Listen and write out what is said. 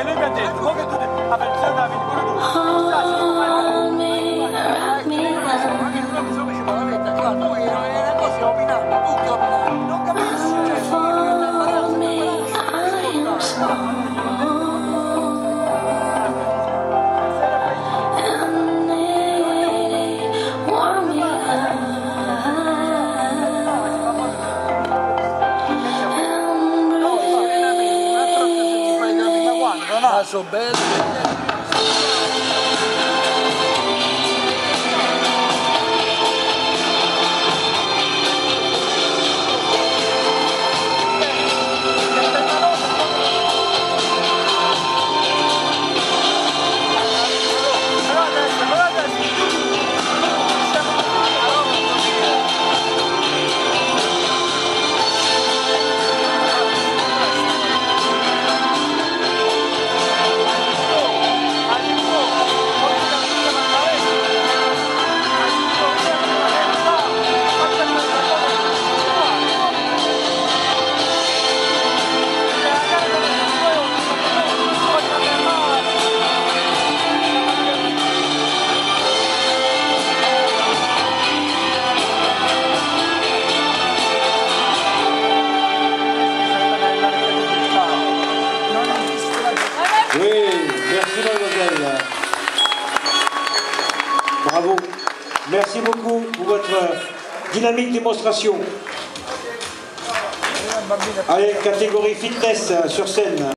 lui mi ha detto, come tu attenzione, non capisci? Ma sono belli. Oui, merci mademoiselle. Bravo. Merci beaucoup pour votre dynamique démonstration. Allez, catégorie fitness sur scène.